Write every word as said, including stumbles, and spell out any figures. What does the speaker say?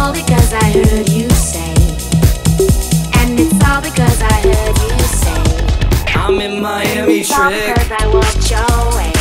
all because I heard you say, and it's all because I heard you say, I'm in Miami it's all trick. because I walked your way.